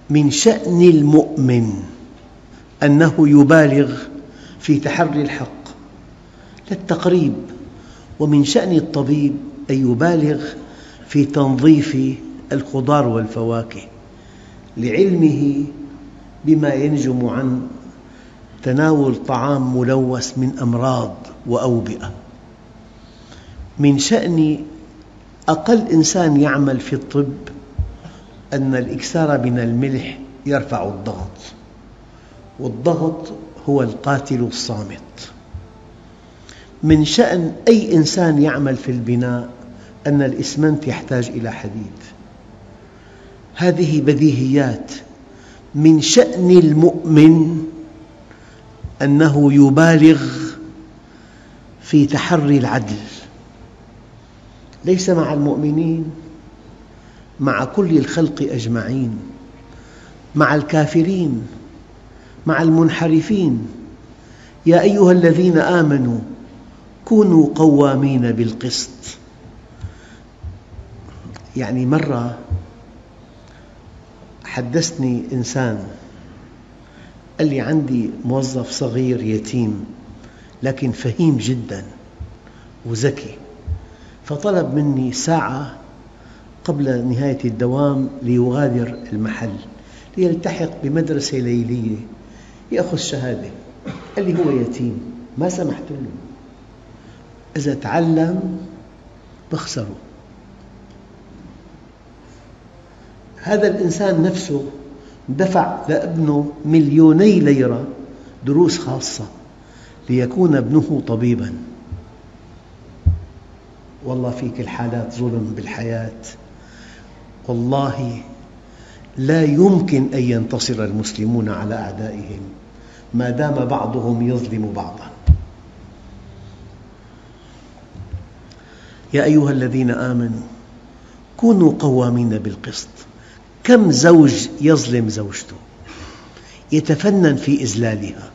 من شأن المؤمن أنه يبالغ في تحري الحق للتقريب، ومن شأن الطبيب أن يبالغ في تنظيف الخضار والفواكه لعلمه بما ينجم عن تناول طعام ملوث من أمراض وأوبئة. من شأن أقل إنسان يعمل في الطب أن الإكثار من الملح يرفع الضغط، والضغط هو القاتل الصامت. من شأن أي إنسان يعمل في البناء أن الإسمنت يحتاج إلى حديد. هذه بديهيات. من شأن المؤمن أنه يبالغ في تحري العدل، ليس مع المؤمنين، مع كل الخلق أجمعين، مع الكافرين، مع المنحرفين. يا أيها الذين آمنوا كونوا قوامين بالقسط. يعني مرة حدثني إنسان قال لي عندي موظف صغير يتيم لكن فهيم جداً وذكي، فطلب مني ساعة قبل نهاية الدوام ليغادر المحل ليلتحق بمدرسة ليلية يأخذ شهادة. قال لي هو يتيم، ما سمحت له، إذا تعلم بخسره. هذا الإنسان نفسه دفع لابنه مليوني ليرة دروس خاصة ليكون ابنه طبيباً. والله في كل الحالات ظلم بالحياة. والله لا يمكن أن ينتصر المسلمون على أعدائهم ما دام بعضهم يظلم بعضاً. يا أيها الذين آمنوا كونوا قوامين بالقسط. كم زوج يظلم زوجته يتفنن في إذلالها،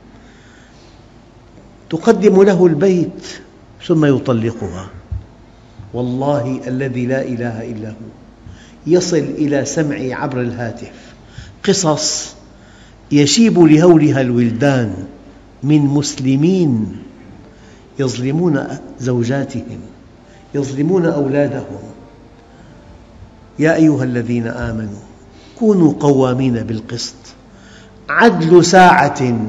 تقدم له البيت ثم يطلقها. والله الذي لا إله إلا هو يصل إلى سمعي عبر الهاتف قصص يشيب لهولها الولدان من مسلمين يظلمون زوجاتهم، يظلمون أولادهم. يا أيها الذين آمنوا كونوا قوامين بالقسط. عدل ساعة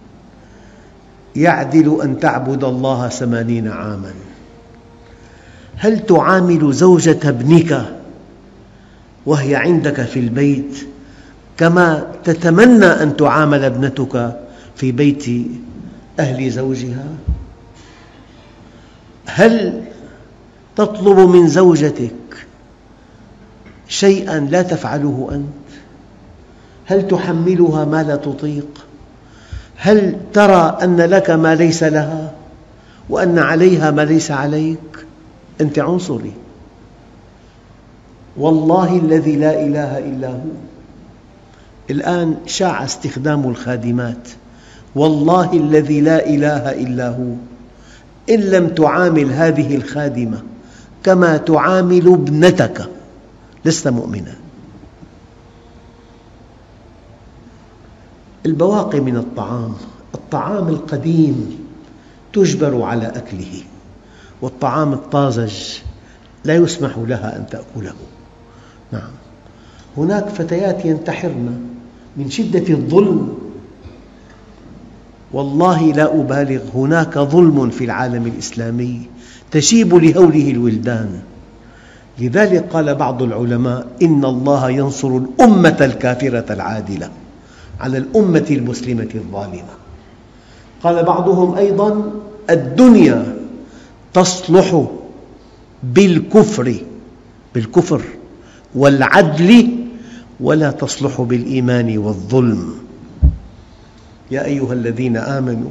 يعدل أن تعبد الله 80 عاماً. هل تعامل زوجة ابنك وهي عندك في البيت كما تتمنى أن تعامل ابنتك في بيت أهل زوجها؟ هل تطلب من زوجتك شيئاً لا تفعله أنت؟ هل تحملها ما لا تطيق؟ هل ترى أن لك ما ليس لها وأن عليها ما ليس عليك؟ أنت عنصري. والله الذي لا إله إلا هو. الآن شاع استخدام الخادمات. والله الذي لا إله إلا هو إن لم تعامل هذه الخادمة كما تعامل ابنتك لست مؤمناً. البواقي من الطعام القديم تجبر على أكله، والطعام الطازج لا يسمح لها أن تأكله. نعم، هناك فتيات ينتحرن من شدة الظلم. والله لا أبالغ، هناك ظلم في العالم الإسلامي تشيب لهوله الولدان. لذلك قال بعض العلماء إن الله ينصر الأمة الكافرة العادلة على الأمة المسلمة الظالمة. قال بعضهم أيضاً الدنيا تصلح بالكفر والعدل ولا تصلح بالإيمان والظلم. يا أيها الذين آمنوا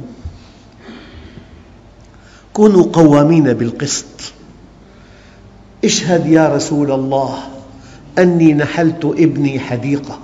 كونوا قوامين بالقسط. اشهد يا رسول الله أني نحلت ابني حديقة.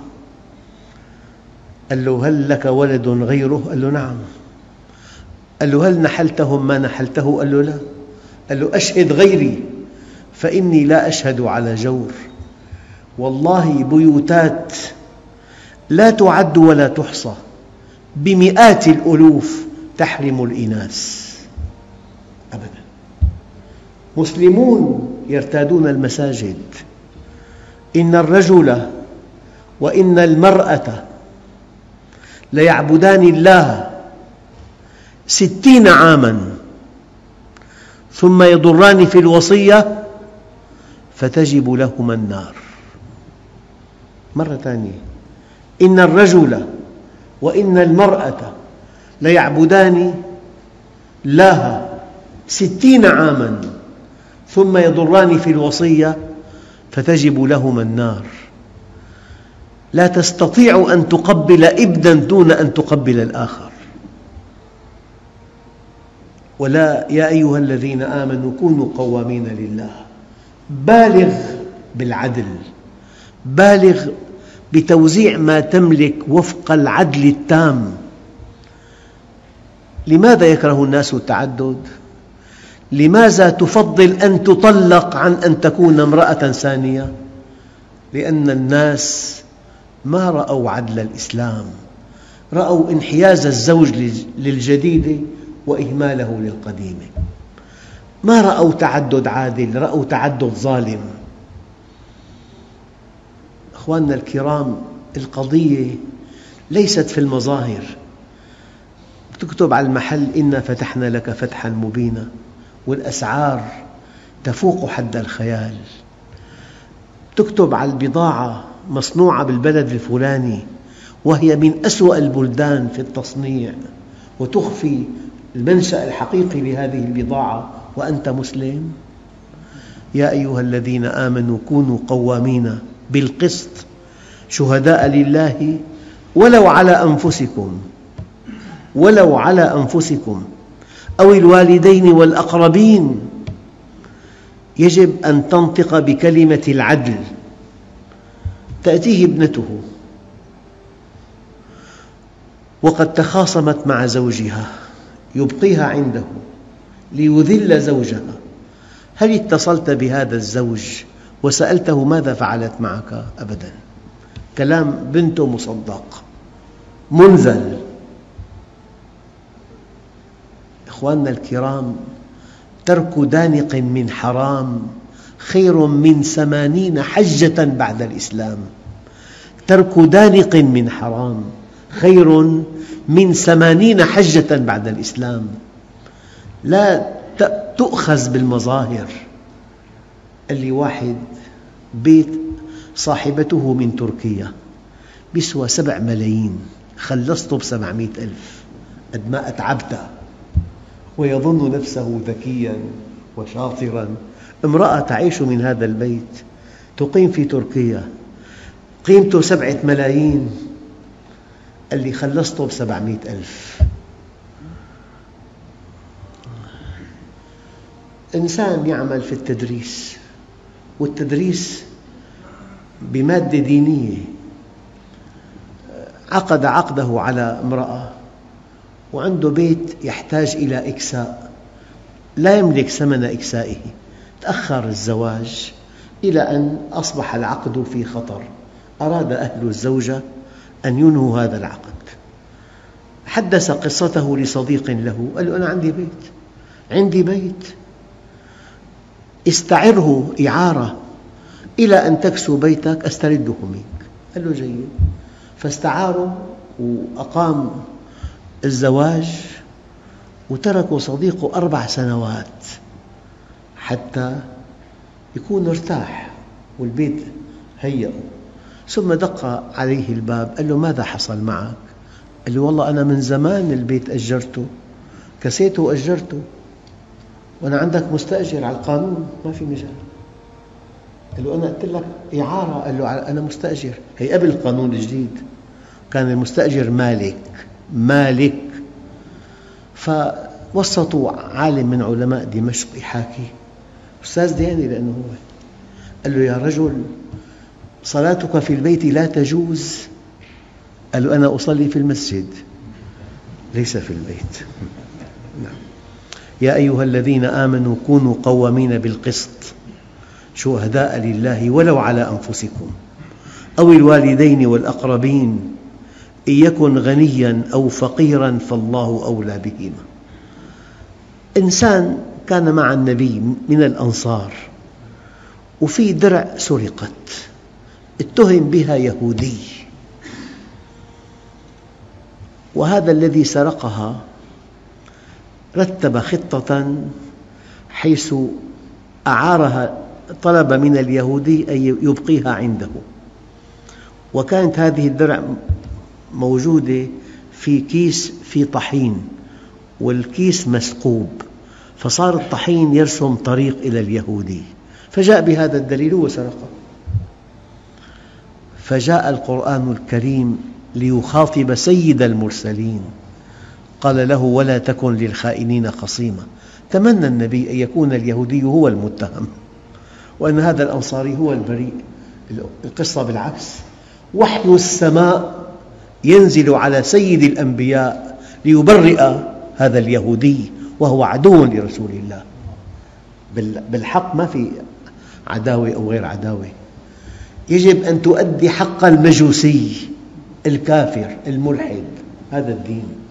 قال له هل لك ولد غيره؟ قال له نعم. قال له هل نحلتهم ما نحلته؟ قال له لا. قال له أشهد غيري فإني لا أشهد على جور. والله بيوتات لا تعد ولا تحصى، بمئات الألوف تحرم الإناث أبدا. مسلمون يرتادون المساجد، إن الرجل وإن المرأة ليعبدان الله 60 عاماً ثم يضران في الوصية فتجب لهما النار. مرة ثانية، إن الرجل وإن المرأة ليعبدان الله 60 عاماً ثم يضران في الوصية فتجب لهما النار. لا تستطيع أن تقبل ابنا دون أن تقبل الآخر. ولا يا أيها الذين آمنوا كونوا قوامين لله. بالغ بالعدل، بالغ بتوزيع ما تملك وفق العدل التام. لماذا يكره الناس التعدد؟ لماذا تفضل أن تطلق عن أن تكون امرأة ثانية؟ لأن الناس ما رأوا عدل الإسلام، رأوا انحياز الزوج للجديدة وإهماله للقديمة. ما رأوا تعدد عادل، رأوا تعدد ظالم. أخواننا الكرام، القضية ليست في المظاهر. تكتب على المحل إنا فتحنا لك فتحا مبينا والأسعار تفوق حد الخيال. تكتب على البضاعة مصنوعة بالبلد الفلاني وهي من أسوأ البلدان في التصنيع، وتخفي المنشأ الحقيقي لهذه البضاعة وأنت مسلم. يا أيها الذين آمنوا كونوا قوامين بالقسط شهداء لله ولو على أنفسكم أو الوالدين والأقربين. يجب أن تنطق بكلمة العدل. تأتيه ابنته وقد تخاصمت مع زوجها، يبقيها عنده ليذل زوجها. هل اتصلت بهذا الزوج وسألته ماذا فعلت معك؟ أبداً. كلام بنته مصدق، منزل. أخواننا الكرام، ترك دانق من حرام خير من 80 حجة بعد الإسلام. ترك دانق من حرام خير من 80 حجة بعد الإسلام. لا تؤخذ بالمظاهر. قال لي واحد بيت صاحبته من تركيا بيسوى 7 ملايين، خلصته ب700,000. قد ما أتعبته. ويظن نفسه ذكياً وشاطراً. امرأة تعيش من هذا البيت، تقيم في تركيا، قيمته 7 ملايين. قال لي خلصته ب700,000. إنسان يعمل في التدريس، والتدريس بمادة دينية، عقد عقده على امرأة وعنده بيت يحتاج إلى إكساء، لا يملك ثمن إكسائه. تأخر الزواج إلى أن أصبح العقد في خطر. أراد أهل الزوجة أن ينهوا هذا العقد. حدث قصته لصديق له، قال له أنا عندي بيت استعره إعارة إلى أن تكسو بيتك أسترده منك. قال له جيد. فاستعاره وأقام الزواج، وتركوا صديقه 4 سنوات حتى يكون ارتاح والبيت هيئه. ثم دق عليه الباب، قال له ماذا حصل معك؟ قال له والله أنا من زمان البيت أجرته، كسيته وأجرته، وأنا عندك مستأجر على القانون ما في مجال. قال له أنا قلت لك إعارة. قال له أنا مستأجر. هي قبل القانون الجديد كان المستأجر مالك. فوسطوا عالم من علماء دمشق يحاكي، أستاذ دياني لأنه هو. قال له يا رجل صلاتك في البيت لا تجوز. قال له أنا أصلي في المسجد ليس في البيت. نعم. يا أيها الذين آمنوا كونوا قوامين بالقسط شهداء لله ولو على أنفسكم أو الوالدين والأقربين إن يكن غنياً أو فقيراً فالله أولى بهما. إنسان كان مع النبي من الأنصار وفي درع سرقت، اتهم بها يهودي، وهذا الذي سرقها رتب خطة حيث أعارها، طلب من اليهودي أن يبقيها عنده، وكانت هذه الدرع موجودة في كيس في طحين، والكيس مسكوب، فصار الطحين يرسم طريق إلى اليهودي، فجاء بهذا الدليل وسرقه. فجاء القرآن الكريم ليخاطب سيد المرسلين، قال له: ولا تكن للخائنين خصيما. تمنى النبي أن يكون اليهودي هو المتهم وأن هذا الأنصاري هو البريء. القصة بالعكس، وحي السماء ينزل على سيد الأنبياء ليبرئ هذا اليهودي وهو عدو لرسول الله. بالحق ما في عداوة أو غير عداوة، يجب أن تؤدي حق المجوسي الكافر الملحد، هذا الدين.